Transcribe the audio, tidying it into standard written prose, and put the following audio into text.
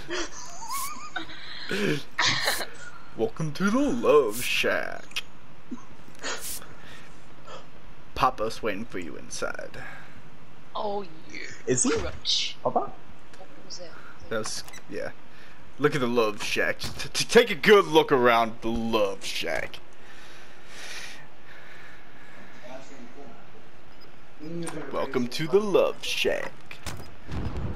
Welcome to the Love Shack. Papa's waiting for you inside. Oh yeah. Is he? Crutch. Papa? What was that? That's, yeah. Look at the Love Shack. Take a good look around the Love Shack. Welcome to the Love Shack.